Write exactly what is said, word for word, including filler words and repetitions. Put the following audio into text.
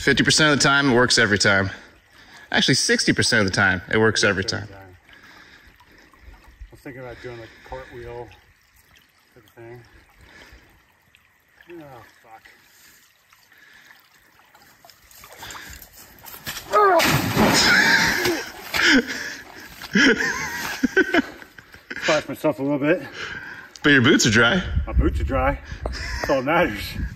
fifty percent of the time, it works every time. Actually, sixty percent of the time, it works every time. I was thinking about doing like a cartwheel type of thing. Oh, fuck. Splashed myself a little bit. But your boots are dry. My boots are dry. That's all that matters.